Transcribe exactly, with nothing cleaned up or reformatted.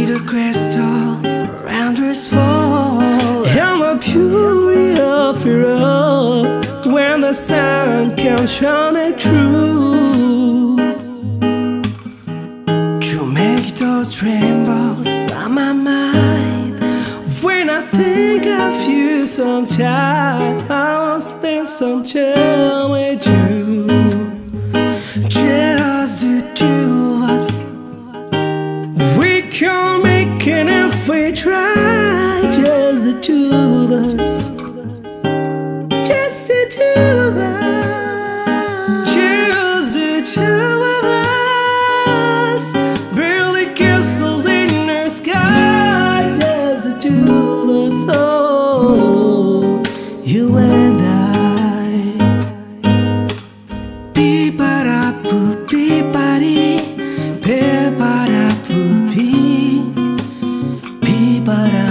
see the crystal around us fall. I'm a beauty of it all when the sun can shine it through. To make those rainbows on my mind. When I think of you sometime, I'll spend some time with you. Just the two of us. We can make it if we try. Just the two of us. Just the two of us. Just the two of us. Barely castles in the sky. Just the two of us. Oh, you and I. Beep-ba-da-boo, beep-ba-dee. Beep-ba-da-boo, beep. Beep-ba-da.